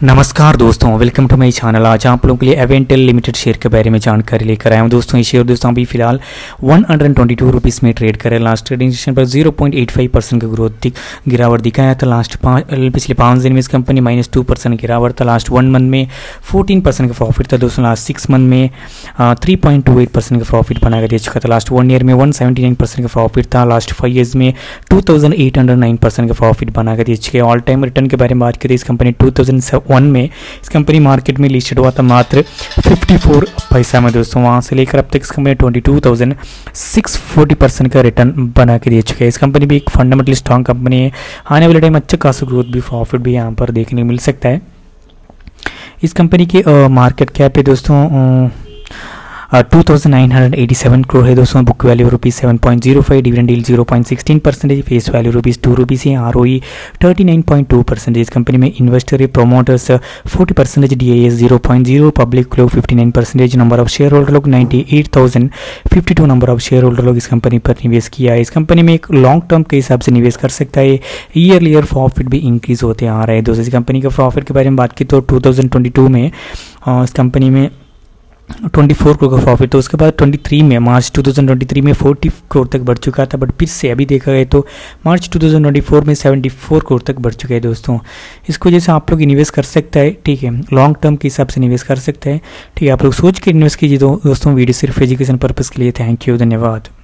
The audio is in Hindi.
नमस्कार दोस्तों, वेलकम टू माई चैनल। आज आप लोगों के लिए एवेंटल लिमिटेड शेयर के बारे में जानकारी लेकर आया हूं। दोस्तों ये शेयर अभी फिलहाल 122 रुपीज़ में ट्रेड करे। लास्ट ट्रेडिंग सेशन पर 0.85% का ग्रोथ गिरावट दिखाया था। पिछले 5 दिन में इस कंपनी -2% गिरावट था। लास्ट 1 मंथ में 14% का प्रॉफिट था। दोस्तों लास्ट 6 मंथ में 3.28% का प्रॉफिट बनाकर दे चुका था। लास्ट 1 ईयर में 179% का प्रॉफिट था। लास्ट 5 ईयर्स में 2809% का प्रॉफिट बनाकर दे चुके। ऑल टाइम रिटर्न के बारे में बात करें, इस कंपनी 2001 में इस कंपनी मार्केट में लिस्टेड हुआ था मात्र 54 पैसा में। दोस्तों वहां से लेकर अब तक इस कंपनी 22,640% का रिटर्न बना के दे चुके हैं। इस कंपनी भी एक फंडामेंटली स्ट्रॉन्ग कंपनी है। आने वाले टाइम अच्छा खासा ग्रोथ भी, प्रॉफिट भी यहाँ पर देखने को मिल सकता है। इस कंपनी की मार्केट कैप है दोस्तों 2987 करोड़ है। दोस्तों book value ₹7.05, dividend yield 0.16%, face value ₹2 है, ROE 39.2%। इस कंपनी में इन्वेस्टर प्रोमोटर्स 40%, DIS 0.0, पब्लिक लोग 59%, नंबर ऑफ शेयर होल्डर लोग 98,052 नंबर ऑफ शेयर होल्डर लोग इस कंपनी पर निवेश किया है। इस कंपनी में एक लॉन्ग टर्म के हिसाब से निवेश कर सकता है। ईयर प्रॉफिट भी इंक्रीज होते आ रहे हैं। दोस्तों इस कंपनी का प्रॉफिट के बारे में बात की तो 2022 में इस कंपनी में 24 करोड़ का प्रॉफिट, तो उसके बाद 23 में मार्च 2023 में 40 करोड़ तक बढ़ चुका था। बट फिर से अभी देखा गया तो मार्च 2024 में 74 करोड़ तक बढ़ चुका है। दोस्तों इसको जैसे आप लोग इन्वेस्ट कर सकते हैं, ठीक है, लॉन्ग टर्म के हिसाब से निवेश कर सकते हैं, ठीक है। आप लोग सोच के इन्वेस्ट कीजिए दोस्तों। वीडियो सिर्फ एजुकेशन पर्पज़ के लिए। थैंक यू, धन्यवाद।